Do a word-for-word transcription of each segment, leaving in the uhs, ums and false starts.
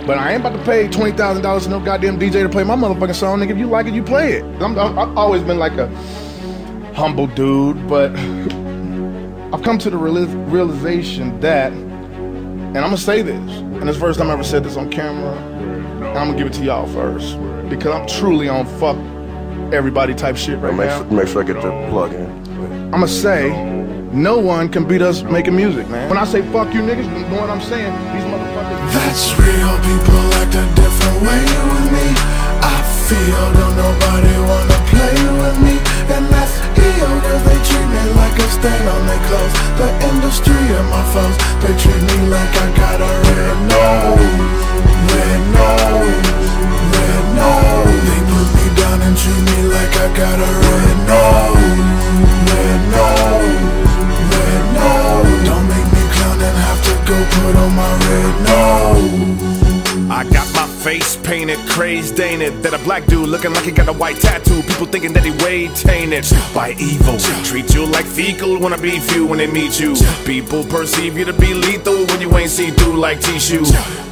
But I ain't about to pay twenty thousand dollars to no goddamn D J to play my motherfucking song. Nigga, if you like it, you play it. I'm, I'm, I've always been like a humble dude, but I've come to the reali realization that, and I'm gonna say this, and it's the first time I ever said this on camera, and I'm gonna give it to y'all first, because I'm truly on fuck everybody type shit right make now. Sure, make sure I get the plug in. I'm gonna say, no one can beat us making music, man. When I say fuck you niggas, you know what I'm saying? These motherfuckers. That's real, people act a different way with me. I feel, don't nobody wanna play with me. And that's ill, cause they treat me like a stain on their clothes. The industry and my foes, they treat me like I got a red nose. Red nose, red nose. They put me down and treat me like I got a red nose. Red nose, red nose. Don't make me clown and have to go put on my red nose. I got my face painted, crazed ain't it? That a black dude looking like he got a white tattoo. People thinking that he way tainted by evil. Treat you like fecal, wanna be few when they meet you. People perceive you to be lethal when you ain't see through like tissue.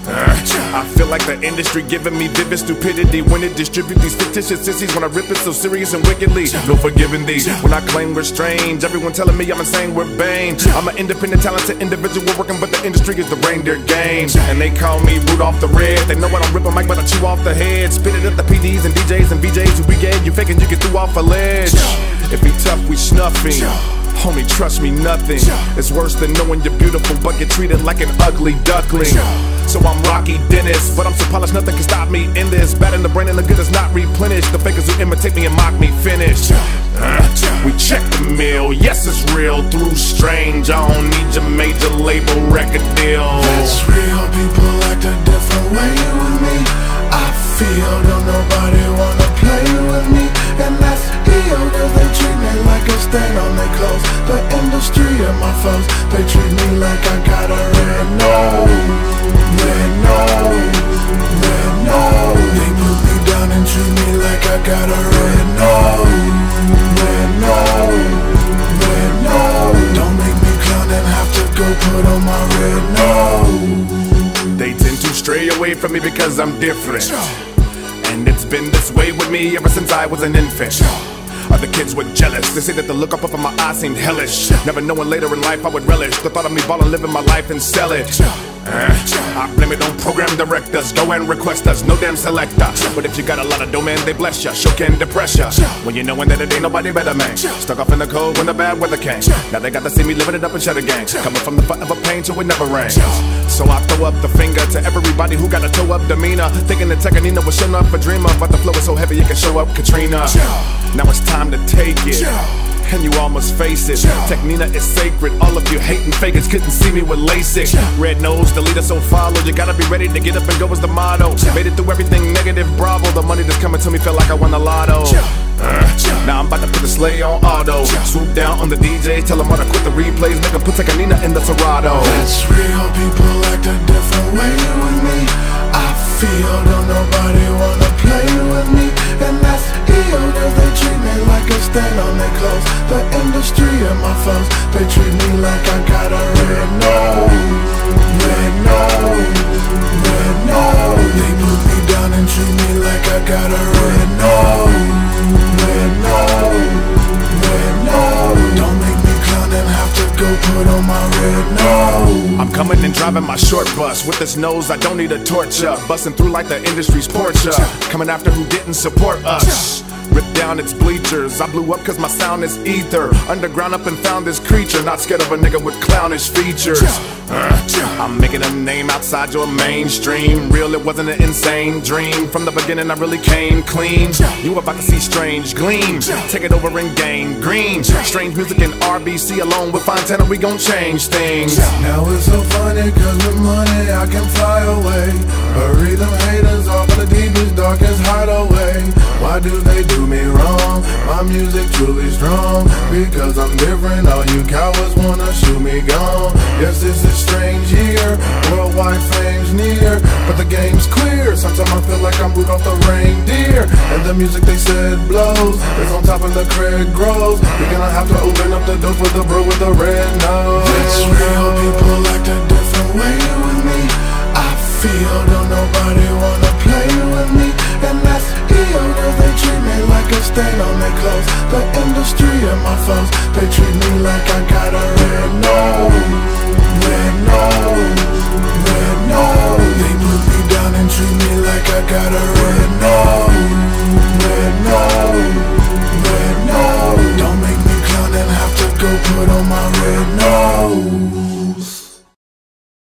Uh, I feel like the industry giving me vivid stupidity when it distribute these fictitious sissies. When I rip it so serious and wickedly, no forgiving these. When I claim we're strange, everyone telling me I'm insane, we're vain. I'm an independent, talented individual working, but the industry is the reindeer game. And they call me Rudolph the Red. They know I don't rip a mic, but I chew off the head. Spit it at the P Ds and D Js and V Js who we get. You faking you get through off a ledge. If we tough, we snuffing. Homie, trust me, nothing is worse than knowing you're beautiful but get treated like an ugly duckling. So I'm Rocky Dennis, but I'm so polished nothing can stop me in this. Bad in the brain and the good is not replenished. The fakers who imitate me and mock me finish. Uh, we check the mill, yes it's real. Through strange, I don't need your major label record deal. That's real, people act a different way with me. I feel, don't nobody wanna play with me. And that's ill, cause they treat me like a stain on their clothes. The industry and my foes, they treat me like I got a red nose. Red nose, red nose. They put me down and treat me like I got a red nose. Red nose, red nose. Don't make me clown and have to go put on my red nose. They tend to stray away from me because I'm different. And it's been this way with me ever since I was an infant. Other kids were jealous. They say that the look up of my eyes seemed hellish. Never knowing later in life I would relish the thought of me ballin', living my life and sell it. Uh, I blame it on program directors. Go and request us, no damn selector. But if you got a lot of dough, man, they bless ya. Shook and depress ya. When you knowin' that it ain't nobody better, man. Stuck off in the cold when the bad weather came. Now they got to see me living it up in Cheddar Gang. Coming from the forever pain till it never rains. So I throw up the finger to everybody who got a toe up demeanor. Thinking that Tekanina was showing up a dreamer. But the flow is so heavy it can show up Katrina. Now it's time to take it. And you all must face it. Technina is sacred. All of you hating fakers couldn't see me with LASIK. Red nose, the leader so follow. You gotta be ready to get up and go is the motto. Made it through everything negative, bravo. The money that's coming to me feel like I won the lotto. Uh, now I'm about to put the sleigh on auto. Swoop down on the D J, tell them all to quit the replays. Make them put Tekanina in the Serato. That's real, people act a different way with me. I feel, don't nobody wanna play with me. And that's ill, cause they treat me like a stain on their clothes. The industry and my foes, they treat me like I got a red nose. Red nose, red nose. They put me down and treat me like I got a red nose. Red nose, red nose. Don't make me clown and have to go put on my red nose. I'm coming and driving my short bus. With this nose, I don't need a torch up. Busting through like the industry's porch up. Coming after who didn't support us. Ripped down its bleachers. I blew up cause my sound is ether. Underground up and found this creature. Not scared of a nigga with clownish features. uh, I'm making a name outside your mainstream. Real, it wasn't an insane dream. From the beginning I really came clean. You about to see strange gleams. Take it over and gain green. Strange music in R B C alone with Fontana, we gon' change things. Now it's so funny cause with money I can fly away. Bury them haters off in the deepest, darkest hideaway. Why do they do me wrong? My music truly strong. Because I'm different, all you cowards wanna shoot me gone. Yes, this is strange here, worldwide fame's near. But the game's queer, sometimes I feel like I'm Rudolph the reindeer. And the music they said blows, is on top of the Craig grows. You're gonna have to open up the door for the bro with the red nose. That's real, people act a different way with me. I feel don't nobody wanna play with me, and that's ill, cause they treat me like a stain on their clothes. The industry and my foes, they treat me like I got a red nose, red nose,